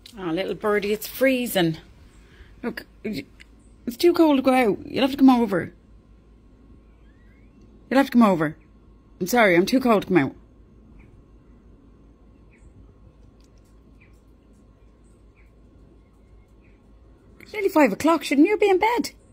Oh, little birdie, it's freezing. Look, it's too cold to go out. You'll have to come over. You'll have to come over. I'm sorry, I'm too cold to come out. It's nearly 5 o'clock. Shouldn't you be in bed?